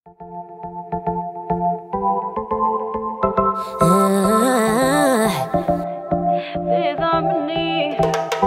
Fifth Harmony.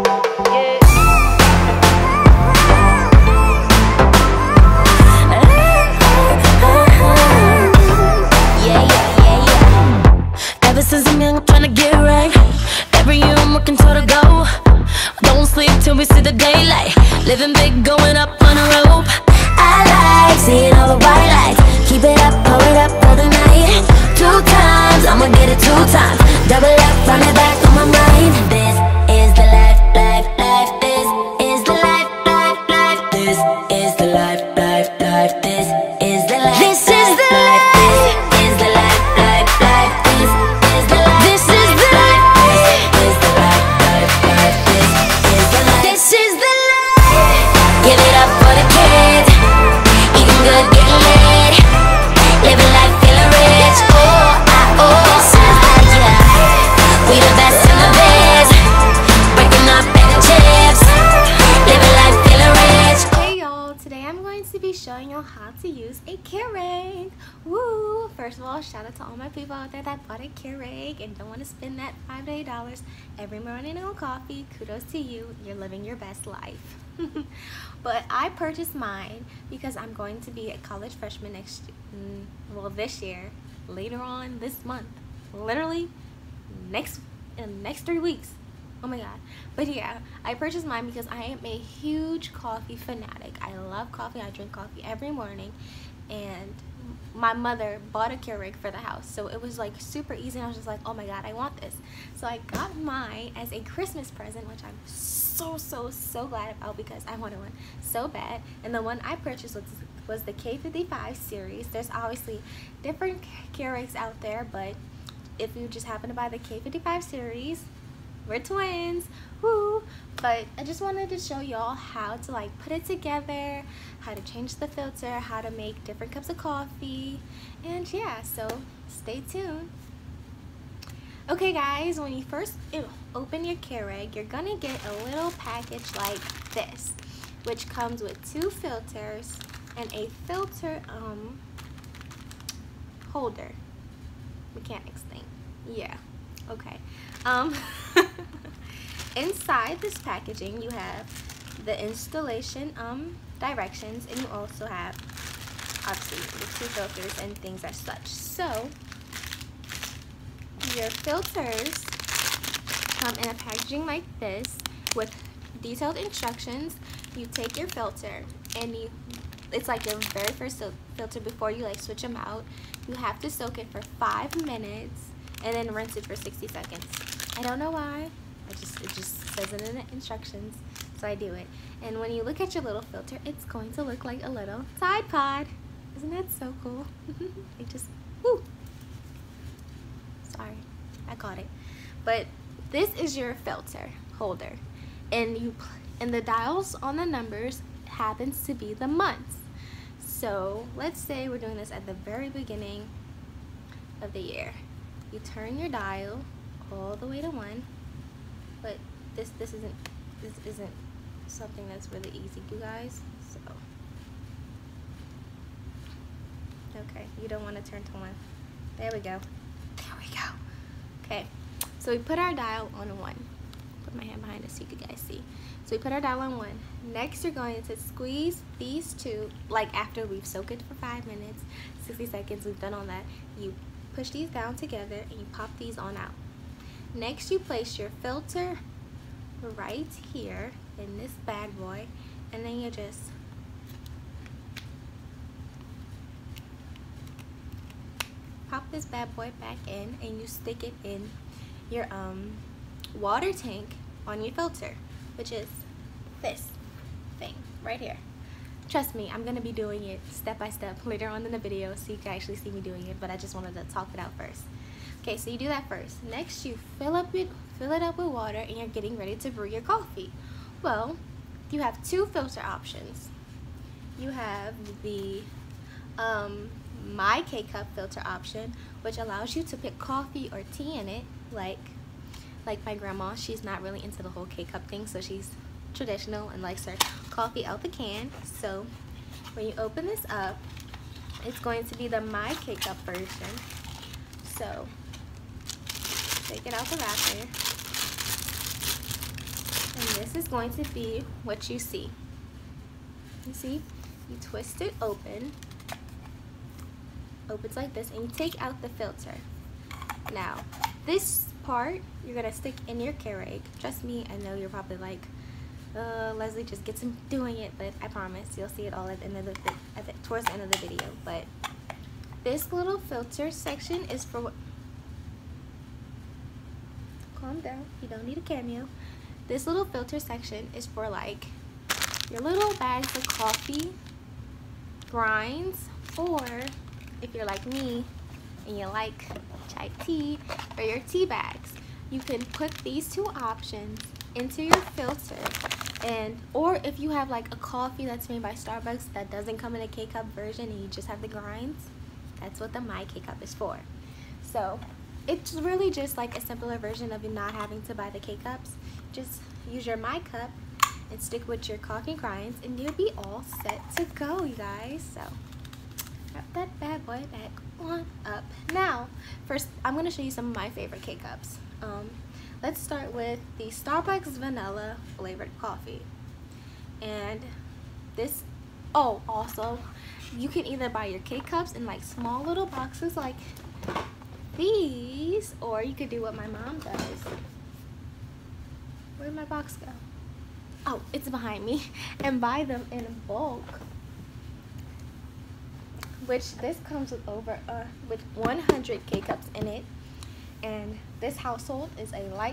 Ever since I'm young, I'm tryna get right. Every year I'm working toward a goal. Don't sleep till we see the daylight. Living big, going up on a rope. I like seeing all the white lights. Keep it up, hold it up for the night. 2 times, I'ma get it 2 times. Double up, run it back on my mind. This is the life, life, life. This is the life, life, life. This is the life, life, life. This is the life. This is the life. This is the life, life, life. This is the life. This is the life. This is the life, life, life. This is the life. This is the life. Give it up for the kids. Eating good, getting lit. Living life, feeling rich. We the best in the biz. Breaking up better chips. Living life, feeling rich. Hey y'all, today I'm going to be showing y'all how to use a Keurig. Woo! First of all, shout out to all my people out there that bought a Keurig and don't want to spend that $5 to $8 every morning on coffee. Kudos to you, you're living your best life. But I purchased mine because I'm going to be a college freshman this year, later on this month, literally in the next 3 weeks. Oh my god. But yeah, I purchased mine because I am a huge coffee fanatic. I love coffee. I drink coffee every morning, and my mother bought a Keurig for the house, so it was like super easy, and I was just like, oh my god, I want this. So I got mine as a Christmas present, which I'm so glad about because I wanted one so bad. And the one I purchased was the K55 series. There's obviously different Keurigs out there, but if you just happen to buy the K55 series, we're twins, woo! But I just wanted to show y'all how to like put it together, how to change the filter, how to make different cups of coffee, and yeah, so stay tuned. Okay guys, when you first open your Keurig, you're gonna get a little package like this, which comes with 2 filters and a filter holder. Mechanics thing. Yeah. Okay. Inside this packaging you have the installation directions, and you also have obviously the 2 filters and things as such. So your filters come in a packaging like this with detailed instructions. You take your filter and it's like your very first filter before you like switch them out. You have to soak it for 5 minutes and then rinse it for 60 seconds. I don't know why. It just says it in the instructions, so I do it. And when you look at your little filter, it's going to look like a little Tide Pod. Isn't that so cool? It just, woo! Sorry, I caught it. But this is your filter holder, and the dials on the numbers happens to be the months. So let's say we're doing this at the very beginning of the year. You turn your dial all the way to 1, but this isn't something that's really easy, you guys. So okay, you don't want to turn to 1. There we go. There we go. Okay, so we put our dial on 1. Put my hand behind it so you guys see. So we put our dial on 1. Next, you're going to squeeze these 2, like after we've soaked it for 5 minutes, 60 seconds, we've done all that. You push these down together and you pop these on out. Next, you place your filter right here in this bad boy, and then you just pop this bad boy back in, and you stick it in your water tank on your filter, which is this thing right here. Trust me, I'm gonna be doing it step by step later on in the video so you can actually see me doing it, but I just wanted to talk it out first. Okay, so you do that first. Next, you fill it up with water, and you're getting ready to brew your coffee. Well, you have 2 filter options. You have the My K-Cup filter option, which allows you to put coffee or tea in it, like my grandma. She's not really into the whole K-Cup thing, so she's traditional and likes her coffee out the can. So when you open this up, It's going to be the My K-Cup version. So take it out the wrapper. And this is going to be what you see. You see, you twist it open. Opens like this, and you take out the filter. Now, this part you're gonna stick in your Keurig. Trust me, I know you're probably like, Leslie, just gets him doing it, but I promise you'll see it all at the end of towards the end of the video. But this little filter section is for calm down, you don't need a cameo. This little filter section is for like your little bags of coffee grinds, or if you're like me and you like chai tea, or your tea bags. You can put these two options into your filter, and or if you have like a coffee that's made by Starbucks that doesn't come in a K-Cup version and you just have the grinds, that's what the My K-Cup is for. So it's really just like a simpler version of you not having to buy the K-Cups. Just use your My Cup and stick with your coffee grinds, and you'll be all set to go, you guys. So wrap that bad boy back on up. Now, first, I'm going to show you some of my favorite K-Cups. Let's start with the Starbucks vanilla flavored coffee. And this, oh, also, you can either buy your K-Cups in like small little boxes like these, or you could do what my mom does. Where'd my box go? Oh, it's behind me. And buy them in bulk, which this comes with with 100 K-Cups in it. And this household is a light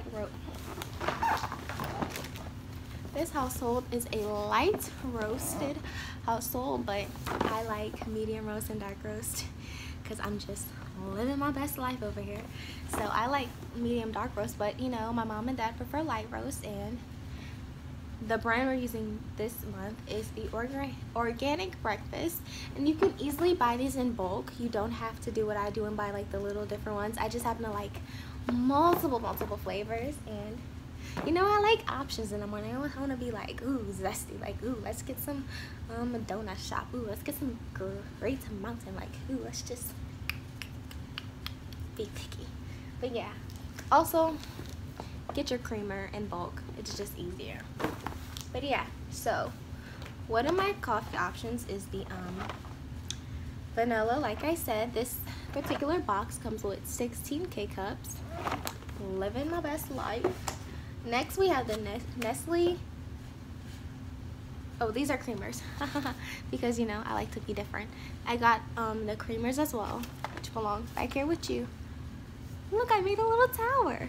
roasted household, but I like medium roast and dark roast because I'm just living my best life over here. So I like medium dark roast, but you know, my mom and dad prefer light roast, and the brand we're using this month is the Organic Breakfast, and you can easily buy these in bulk. You don't have to do what I do and buy like the little different ones. I just happen to like multiple flavors, and you know, I like options in the morning. I want to be like, ooh, zesty, like, ooh, let's get some donut shop, ooh, let's get some Great Mountain, like, ooh, let's just be picky. But yeah, also get your creamer in bulk. It's just easier. But yeah, so one of my coffee options is the vanilla. Like I said, this particular box comes with 16 K-Cups. Living my best life. Next we have the Nestle. Oh, these are creamers because you know I like to be different. I got the creamers as well, which belong back here with you. Look, I made a little tower.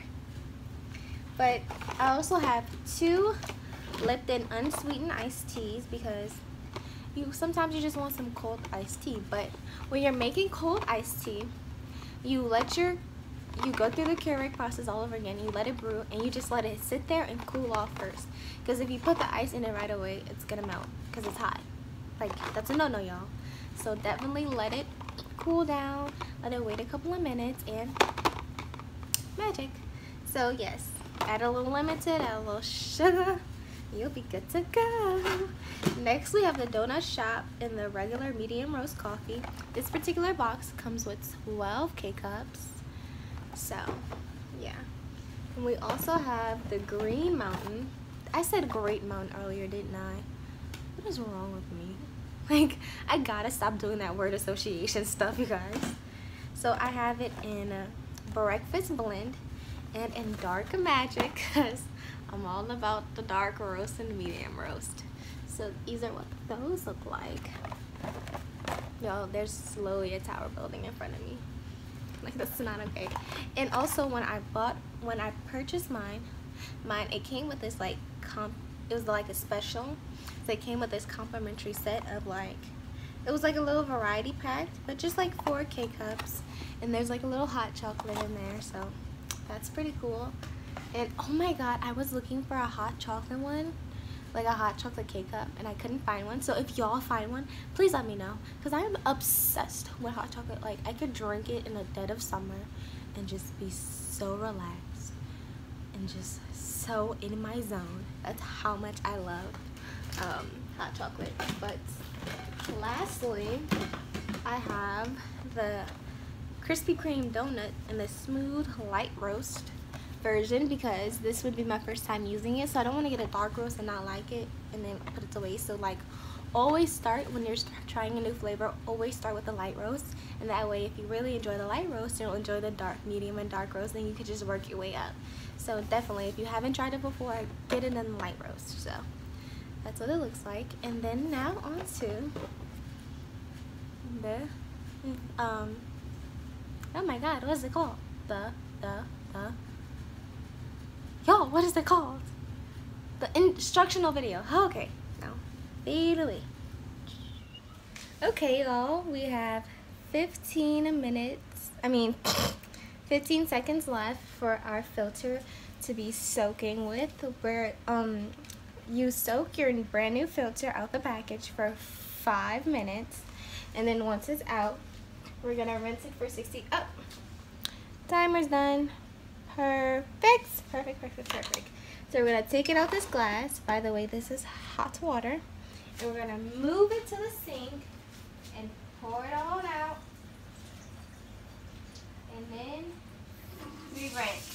But I also have 2 Lipton unsweetened iced teas because sometimes you just want some cold iced tea. But when you're making cold iced tea, you go through the Keurig process all over again. You let it brew, and you just let it sit there and cool off first. Because if you put the ice in it right away, it's gonna melt because it's hot. Like, that's a no-no, y'all. So definitely let it cool down. Let it wait a couple of minutes, and magic. So yes, add a little lemon to it, add a little sugar. You'll be good to go. Next, we have the Donut Shop in the regular medium roast coffee. This particular box comes with 12 K-Cups. So, yeah. And we also have the Green Mountain. I said Great Mountain earlier, didn't I? What is wrong with me? Like, I gotta stop doing that word association stuff, you guys. So, I have it in a breakfast blend and in dark magic because I'm all about the dark roast and medium roast. So these are what those look like. Yo, there's slowly a tower building in front of me. Like, that's not okay. And also when I purchased mine it came with this like it was like a special. So it came with this complimentary set of like, it was like a little variety pack, but just like 4 K-Cups, and there's like a little hot chocolate in there, so that's pretty cool. And oh my god, I was looking for a hot chocolate one, like a hot chocolate K-Cup, and I couldn't find one. So if y'all find one, please let me know, because I'm obsessed with hot chocolate. Like, I could drink it in the dead of summer and just be so relaxed and just so in my zone. That's how much I love hot chocolate. But lastly, I have the Krispy Kreme donut in the smooth light roast version because this would be my first time using it, so I don't want to get a dark roast and not like it and then put it to waste. So like, always start when you're trying a new flavor, always start with the light roast, and that way if you really enjoy the light roast, you'll enjoy the dark, medium, and dark roast, then you could just work your way up. So definitely, if you haven't tried it before, get it in the light roast. So that's what it looks like. And then now on to the oh my god, what is it called? Y'all, what is it called? The instructional video. Okay, now fade away. Okay, y'all, we have 15 seconds left for our filter to be soaking with. Where you soak your brand new filter out the package for 5 minutes, and then once it's out, we're gonna rinse it for 60. Oh, timer's done. Perfect. So we're gonna take it out this glass. By the way, this is hot water, and we're gonna move it to the sink and pour it all out, and then we rinse.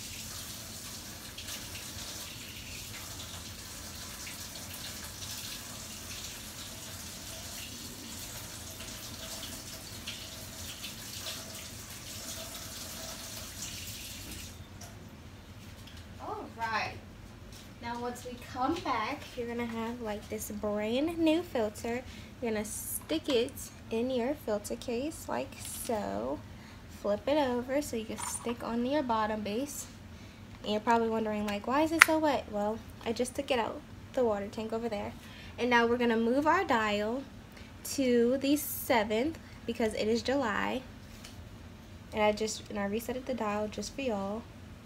Alright, now once we come back, you're gonna have like this brand new filter. You're gonna stick it in your filter case like so. Flip it over so you can stick on your bottom base. And you're probably wondering like, why is it so wet? Well, I just took it out the water tank over there. And now we're gonna move our dial to the 7th because it is July. And I reset the dial just for y'all.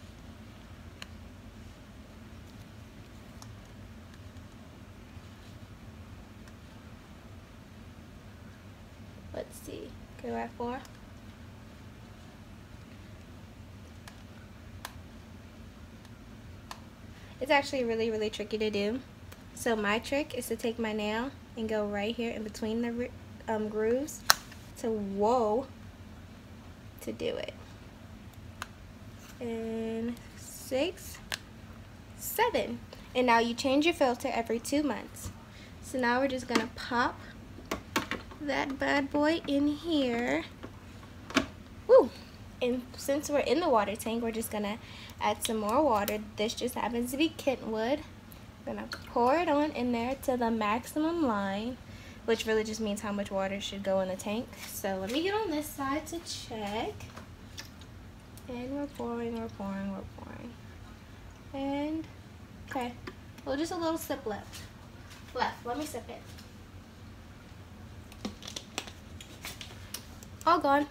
Let's see, go at 4. It's actually really tricky to do. So my trick is to take my nail and go right here in between the grooves to do it. And 6, 7. And now you change your filter every 2 months. So now we're just gonna pop that bad boy in here. Woo! And since we're in the water tank, we're just gonna add some more water. This just happens to be Kentwood. I'm gonna pour it on in there to the maximum line, which really just means how much water should go in the tank. So let me get on this side to check. And we're pouring. And okay, well, just a little sip left. Let me sip it. All gone.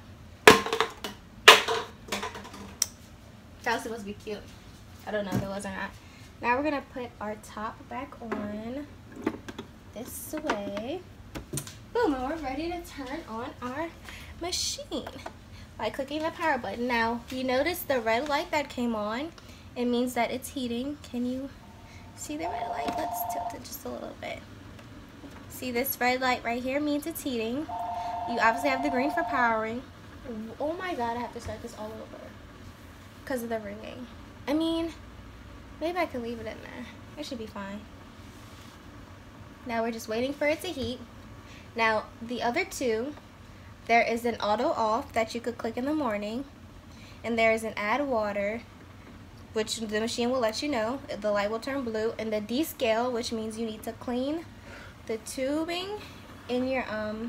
That was supposed to be cute. I don't know if it was or not. Now we're gonna put our top back on this way. Boom, and we're ready to turn on our machine by clicking the power button. Now, you notice the red light that came on? It means that it's heating. Can you see the red light? Let's tilt it just a little bit. See this red light right here means it's heating. You obviously have the green for powering. Oh my god, I have to start this all over because of the ringing. I mean, maybe I can leave it in there. It should be fine. Now we're just waiting for it to heat. Now, the other two, there is an auto off that you could click in the morning, and there is an add water, which the machine will let you know. The light will turn blue, and the descale, which means you need to clean the tubing in your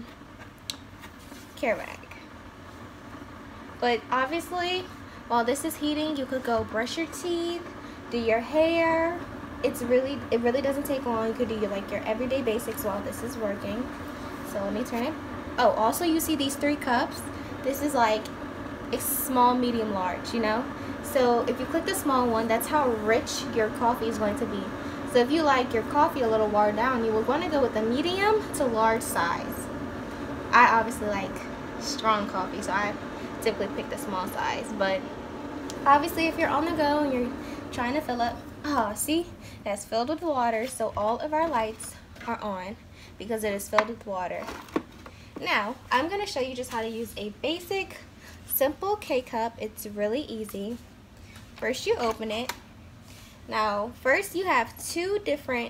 care bag. But obviously, while this is heating, you could go brush your teeth, do your hair. It really doesn't take long. You could do your everyday basics while this is working. So let me turn it. Oh, also you see these 3 cups. This is like a small, medium, large, you know? So if you click the small one, that's how rich your coffee is going to be. So if you like your coffee a little watered down, you will want to go with the medium to large size. I obviously like strong coffee, so I typically pick the small size. But obviously if you're on the go and you're trying to fill up, see, that's filled with water. So all of our lights are on because it is filled with water. Now, I'm going to show you just how to use a basic, simple K-Cup. It's really easy. First, you open it. Now, first you have two different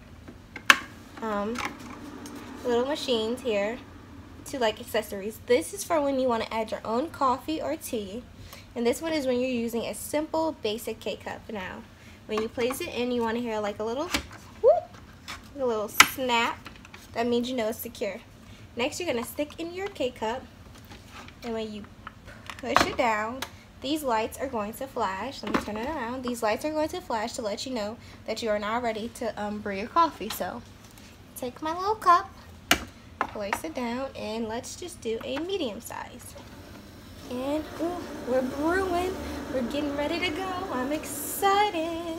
little machines here, two like accessories. This is for when you want to add your own coffee or tea. And this one is when you're using a simple, basic K-Cup. Now, when you place it in, you want to hear like a little whoop, a little snap. That means you know it's secure. Next, you're going to stick in your K-Cup, and when you push it down, these lights are going to flash. Let me turn it around. These lights are going to flash to let you know that you are now ready to brew your coffee. So, take my little cup, place it down, and let's just do a medium size. And ooh, we're brewing. We're getting ready to go. I'm excited.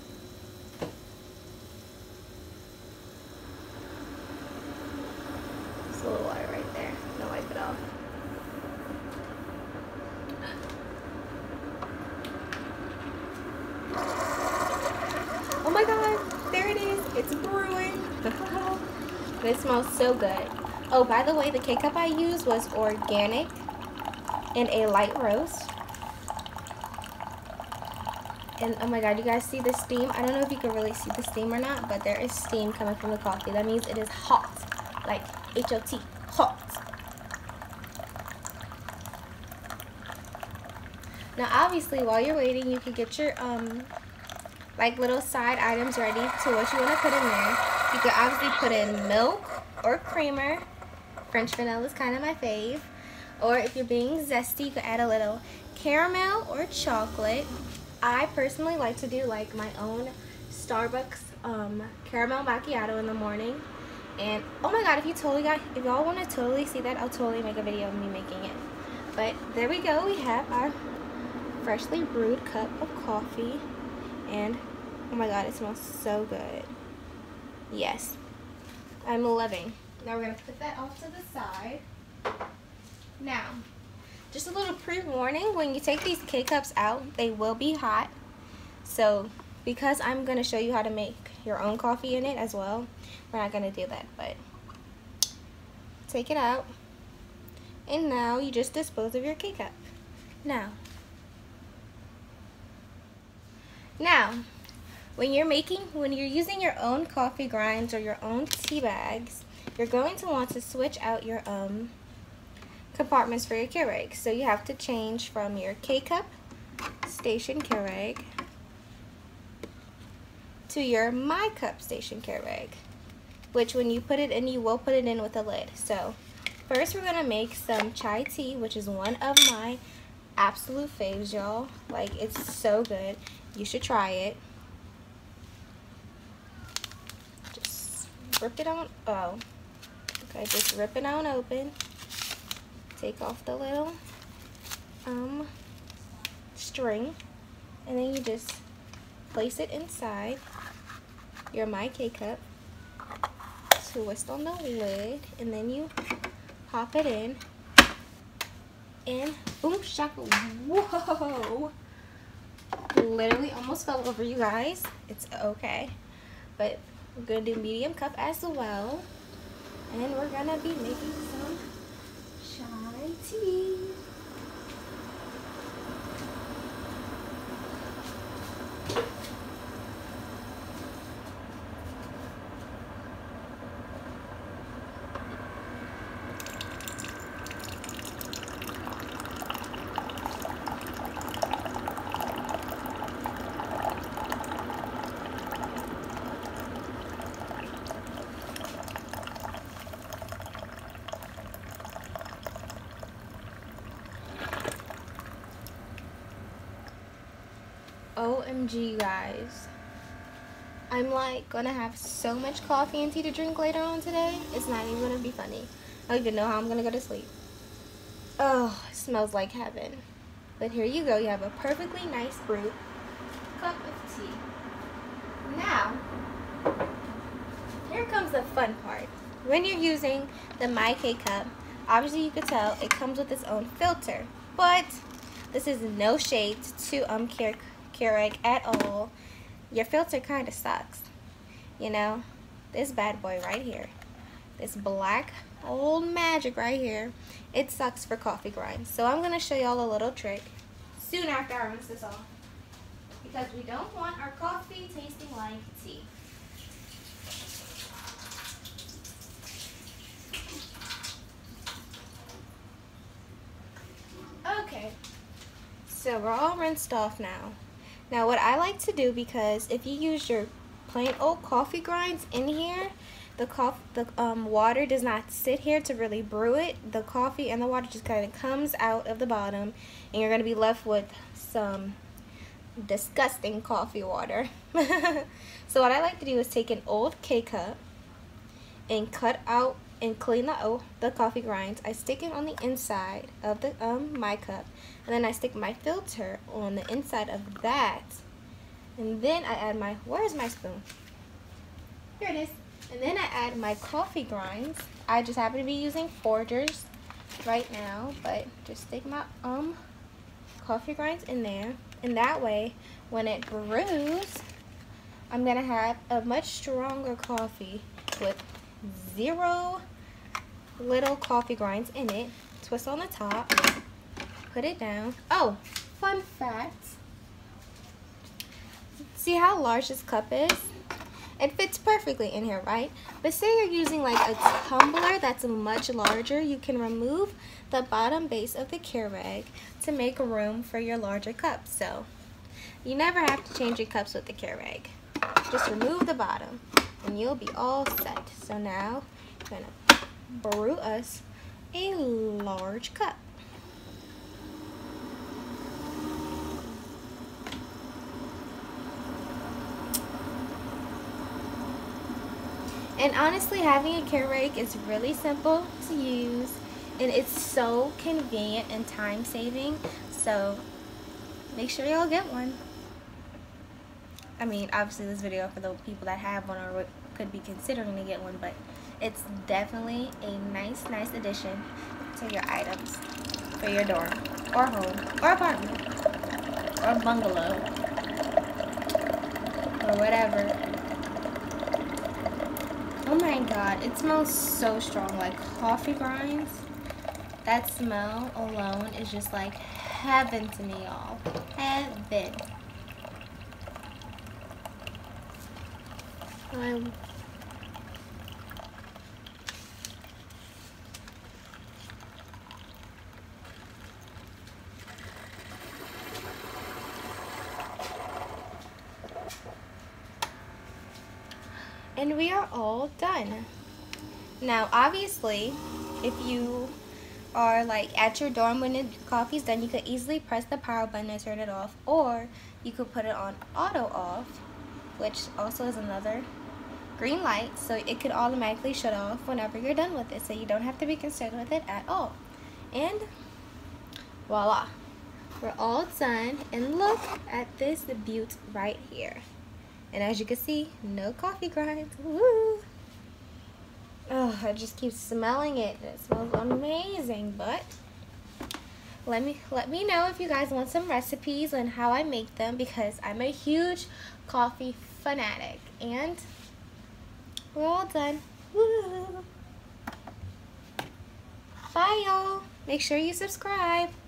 Just a little water right there. Don't wipe it off. Oh my god, there it is. It's brewing. It smells so good. Oh, by the way, the K-Cup I used was organic and a light roast. And oh my god, you guys see the steam? I don't know if you can really see the steam or not, but there is steam coming from the coffee. That means it is hot, like H-O-T, hot. Now obviously while you're waiting, you can get your like little side items ready to what you want to put in there. You can obviously put in milk or creamer. French vanilla is kind of my fave. Or if you're being zesty, you can add a little caramel or chocolate. I personally like to do like my own Starbucks caramel macchiato in the morning. And oh my god, if y'all want to totally see that, I'll totally make a video of me making it. But there we go, we have our freshly brewed cup of coffee. And oh my god, it smells so good. Yes, I'm loving. Now we're going to put that off to the side. Now, just a little pre-warning, when you take these K-Cups out, they will be hot. So, because I'm going to show you how to make your own coffee in it as well, we're not going to do that. But, take it out. And now, you just dispose of your K-Cup. Now, when you're using your own coffee grinds or your own tea bags, you're going to want to switch out your compartments for your Keurig. So you have to change from your K-Cup station Keurig to your My Cup station Keurig, which when you put it in, you will put it in with a lid. So first we're going to make some chai tea, which is one of my absolute faves, y'all. Like, it's so good. You should try it. Just rip it on. Oh, okay. Just rip it on open. Take off the little string, and then you just place it inside your My K-Cup. Twist on the lid, and then you pop it in, and boom shaka. Whoa! Literally almost fell over, you guys. It's okay, but we're gonna do medium cup as well, and we're gonna be making some chai tea. OMG, guys. I'm like gonna have so much coffee and tea to drink later on today. It's not even gonna be funny. I don't even know how I'm gonna go to sleep. Oh, it smells like heaven. But here you go. You have a perfectly nice brewed cup of tea. Now, here comes the fun part. When you're using the My K-Cup, obviously you could tell it comes with its own filter. But this is no shade to Keurig at all. Your filter kind of sucks. You know, this bad boy right here, this black old magic right here. It sucks for coffee grinds. So I'm going to show y'all a little trick soon after I rinse this off. Because we don't want our coffee tasting like tea. Okay, so we're all rinsed off now. Now what I like to do, because if you use your plain old coffee grinds in here, the water does not sit here to really brew it. The coffee and the water just kind of comes out of the bottom, and you're going to be left with some disgusting coffee water. So what I like to do is take an old K-cup and cut out and clean the coffee grinds. I stick it on the inside of the my cup, and then I stick my filter on the inside of that, and then I add my, where's my spoon? Here it is. And then I add my coffee grinds. I just happen to be using Folgers right now, but just stick my coffee grinds in there, and that way when it brews, I'm gonna have a much stronger coffee with 0 little coffee grinds in it. Twist on the top, put it down. Oh, fun fact, see how large this cup is? It fits perfectly in here, right? But say you're using like a tumbler that's much larger, you can remove the bottom base of the Keurig to make room for your larger cup. So you never have to change your cups with the Keurig. Just remove the bottom and you'll be all set. So now I'm gonna brew us a large cup. And honestly, having a Keurig is really simple to use, and it's so convenient and time saving. So make sure y'all get one. I mean, obviously this video for the people that have one or could be considering to get one, but it's definitely a nice addition to your items for your dorm or home or apartment or bungalow or whatever. Oh my god, it smells so strong, like coffee grinds. That smell alone is just like heaven to me, y'all. Heaven. And we are all done. Now obviously, if you are like at your dorm when the coffee's done, you could easily press the power button and turn it off, or you could put it on auto off, which also is another green light, so it could automatically shut off whenever you're done with it, so you don't have to be concerned with it at all. And voila, we're all done, and look at this beaut right here. And as you can see, no coffee grinds. Woo! Oh, I just keep smelling it. It smells amazing. But let me know if you guys want some recipes on how I make them, because I'm a huge coffee fanatic. And we're all done. Woo! Bye, y'all. Make sure you subscribe.